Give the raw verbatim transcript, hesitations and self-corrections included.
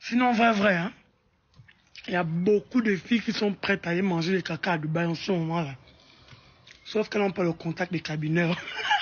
Sinon, vrai, vrai, hein. Il y a beaucoup de filles qui sont prêtes à aller manger le caca à Dubaï en ce moment-là. Sauf qu'elles n'ont pas le contact des cabineurs.